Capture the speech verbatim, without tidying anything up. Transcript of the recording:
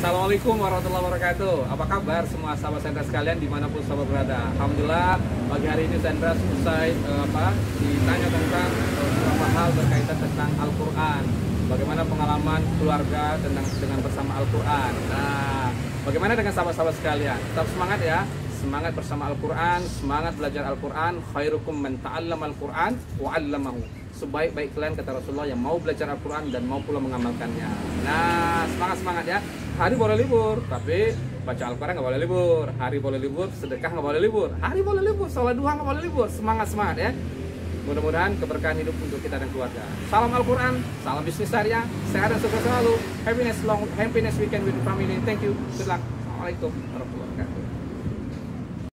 Assalamualaikum warahmatullahi wabarakatuh. Apa kabar semua sahabat Sendra sekalian dimanapun sahabat berada? Alhamdulillah pagi hari ini Sendra selesai eh, apa ditanya tentang eh, beberapa hal berkaitan tentang Al-Quran. Bagaimana pengalaman keluarga tentang dengan bersama Al-Quran. Nah, bagaimana dengan sahabat-sahabat sekalian? Tetap semangat ya. Semangat bersama Al-Quran, semangat belajar Al-Quran. Khairukum man ta'allama Al-Quran wa 'allamahu. Sebaik-baik kalian kata Rasulullah yang mau belajar Al-Quran dan mau pula mengamalkannya. Nah, semangat-semangat ya. Hari boleh libur, tapi baca Al-Quran nggak boleh libur. Hari boleh libur, sedekah nggak boleh libur. Hari boleh libur, sholat duha nggak boleh libur. Semangat-semangat ya. Mudah-mudahan keberkahan hidup untuk kita dan keluarga. Salam Al-Quran, salam bisnis syariah, sehat dan sukses selalu. Happiness long, happiness weekend with family. Thank you. Good luck. Assalamualaikum warahmatullahi wabarakatuh.